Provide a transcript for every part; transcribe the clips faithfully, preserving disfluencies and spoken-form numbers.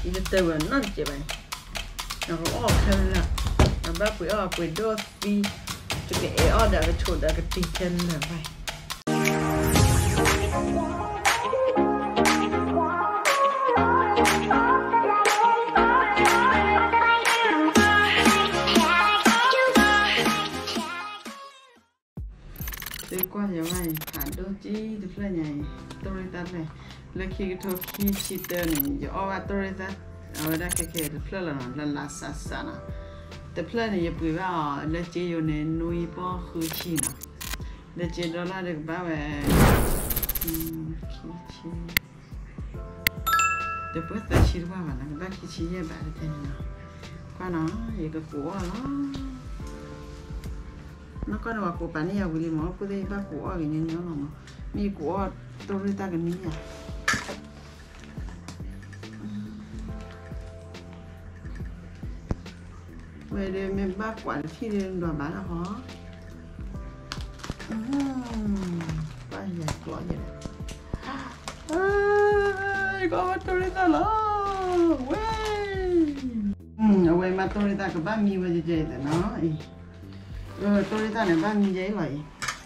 이제 때문에 너 이제 봐. nó có ở thân là nó bác quý ở quý đô phi cho cái ở đã cái chỗ đã cái tì chân là vậy đi qua giờ này phản đô chi được là nhảy tôi ta này là khi cái thôi khi chỉ tên này giờ ở tôi ta ở đây cái cái phơi là là là sa sa nè,แต่phơi này giờ bữa vào là chỉ có nên nuôi bao khử chi nè, là chỉ đó là được bao về, khử chi,แต่bữa ta chỉ được bao mà nó bao khử chi như vậy thế nè, qua nó giờ cái cua nó, nó có đâu cua bán nhiều cái gì mà có thể bao cua cái như nhau mà, mi cua tôi ta cái gì à? về đây mình bác quản khi đến đoàn bán là khó ba giờ có gì đấy có bắt tôi ra lo quê ở quê mà tôi ra cái ba mi vào gì để nó rồi tôi ra này ba mi giấy vậy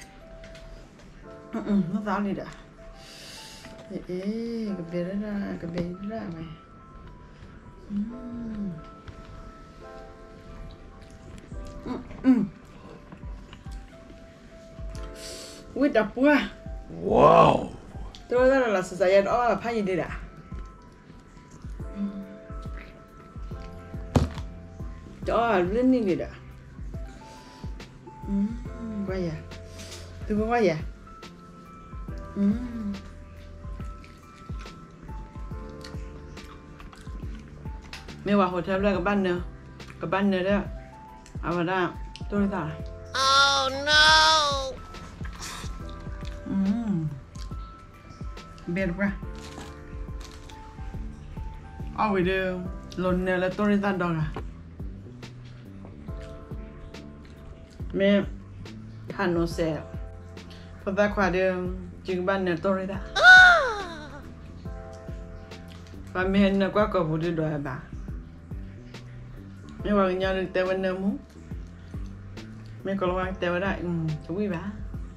nó giáo đi đã ê cái bé đó ra cái bé đó ra mày ui đập quá wow tôi ra là sợi dây đó là phải gì đi đã cho lên đi đi đã quay à tôi có quay à mẹ vào hotel là cái ban nữa cái ban nữa đó à mà đó tôi ra oh no ừm biết quá ở về đây lần này là tôi ra đó à mẹ hắn nó sẽ phải ra qua đường chừng ban này tôi ra và mẹ nó qua cầu đi đòi bà mẹ vào nhà được tao bên nào muốn mẹ còn qua tao ở đây chú quý bà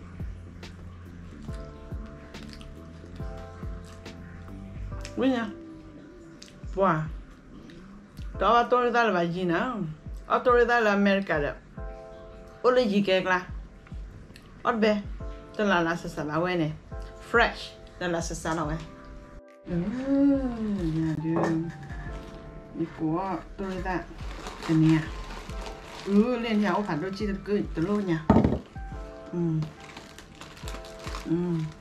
quý nha wow đó tôi ra là bài gì nào ở tôi ra là America đó ở đây gì kẹt là ở bên tôi là là sasa là quen này fresh tôi là sasa là quen nhà đường đi của tôi ra cái này ừ lên nhà ông phản đôi chi được cười từ lâu nha ừ ừ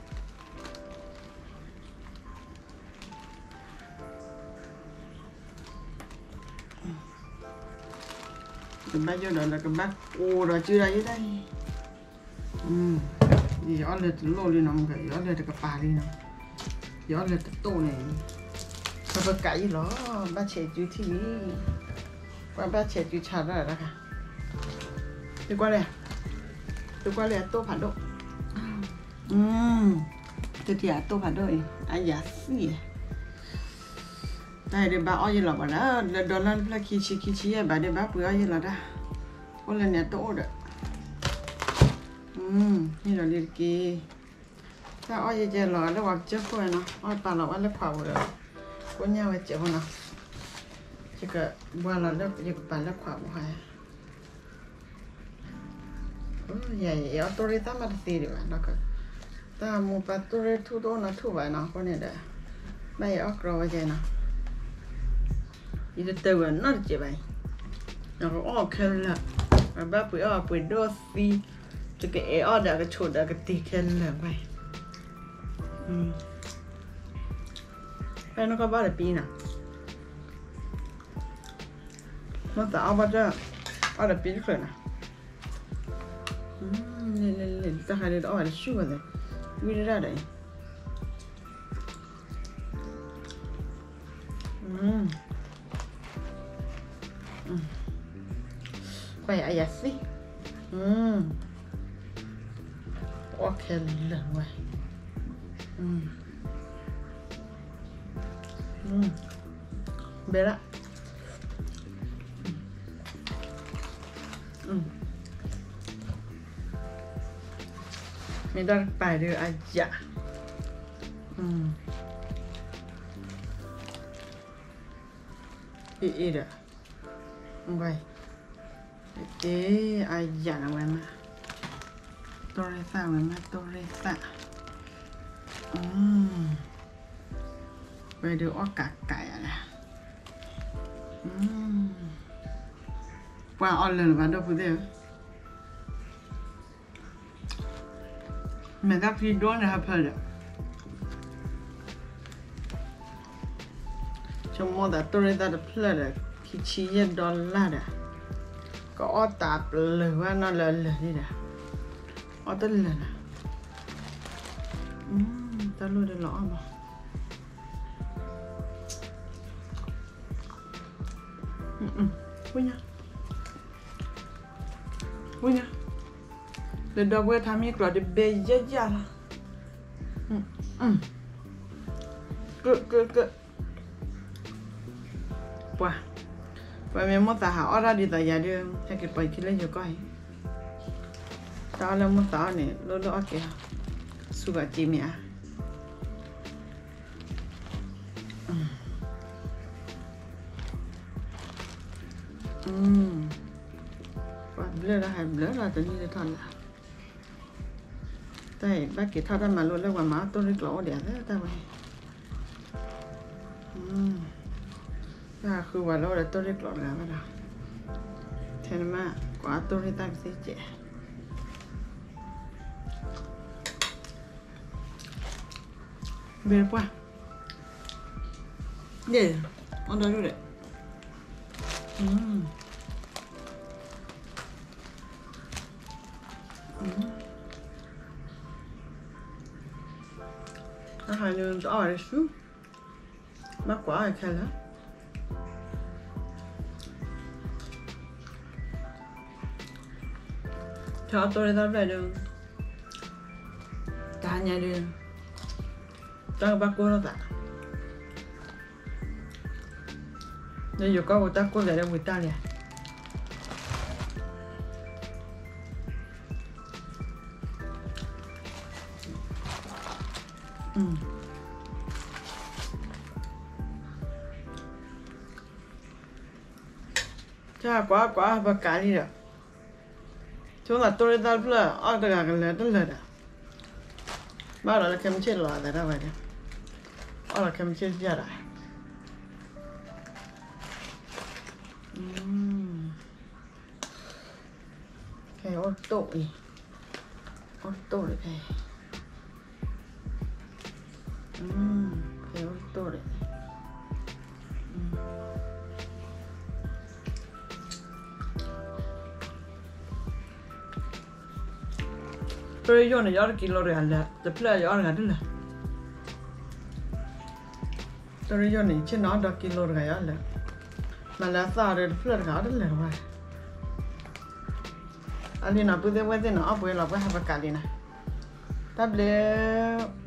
cái bác vô đó là cái bác ô rồi chưa đây đây ừ gì gió lên từ lâu lên nó cái gió lên từ cái bà đi nó gió lên từ tô này sao bác cái gì đó bác trẻ chú thì qua bác trẻ chú chào ra rồi cả đi qua đây đi qua đây tô phản độ ừm từ thì tô phản độ ai giả gì đây để bà ơi là bà đó đó là là khi chi khi chi bà để bà bữa ấy là đó có lần này tô được ừm như là đi kia sao ơi giờ là nó hoặc chết thôi nó ơi bà là ăn lớp khẩu rồi có nhau với chị không nào chỉ cả qua là lớp chỉ bà lớp khẩu hay vậy vậy ở tôi ta mà thì được nó cơ ta mua bà tôi thu đó nó thu vậy nó có này đấy bây giờ rồi vậy nó 이제 때문에 너 이제 봐. nó có ở thân là mà bác quý ở quý đô phi cho cái ở đã cái chỗ đã cái tì chân là vậy đây nó có bao nhiêu pin à nó tạo bao nhiêu ở đây pin rồi nè lên lên lên ta hay lên ở đây suốt rồi đi ra đây quay ai vậy xí ok lần rồi Bella. Ừ. Mình đang bài được à dạ. Ừ. Ý ý đó. Vậy. Ê, à dạ là vậy mà. Torreza, vậy mà Torreza. Ừ. Vậy được ó cả cải à nè. Ừ. Qua on lần vào đâu phải Men dat vi då när jag pölde. Som måda torreta de plöde. Kichie dollar. Có ó tạp lửa nó lờ lờ đi nè. Ó tất lờ nè. Ừm, ta luôn để lõ mà. Ừm ừm, vui nha. Vui nha. Le dog vet han gick glad i bejar. Mm. Mm. Good, good, good. Wow. Vậy mình muốn tạo họ ra đi tại nhà đưa theo cái bài kia lên cho coi. Tao là muốn tạo này, lô lô kìa. Sugar chim ya. Ừm. Và blur ra hay blur ra tự nhiên để thằng là. Đây, bác kỳ thao ra mà luôn lên quả máu tôi đi lỗ đẹp thế ta vậy. Ừm. À,คือว่าเราได้ตัวเล็กหลอดแล้วนะแทนมากกว่าตัวที่ตั้งสิเจเบียร์ป่ะเดี๋ยวเอาดูเลยอืมอืมอาหารเนื้อจะอร่อยสุดมากกว่าแค่ละcho tôi ra về đường ta nhà đường cho bác cô nó tạ bây giờ có người ta cô về đây người ta nè ừ. Cha quá quá và cả đi rồi chúng là tôi đã là ở đây là cái đó là đó bao giờ là kem chết là đấy đó vậy đó ở là kem chết ra rồi cái ô tô này ô tô này cái cái ô tô này tôi vô này gió kilo rồi là tập là gió là đó là tôi vô này trên nó được kilo rồi gió là mà là sao rồi tập là gió đó là vậy anh đi nào bây giờ bây giờ nó bây giờ là bây giờ phải cài đi nè tập